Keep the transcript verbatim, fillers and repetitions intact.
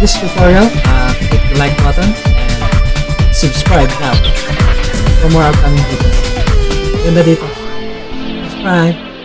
this tutorial, uh, click the like button and subscribe now for more upcoming videos. Ganda dito. Subscribe!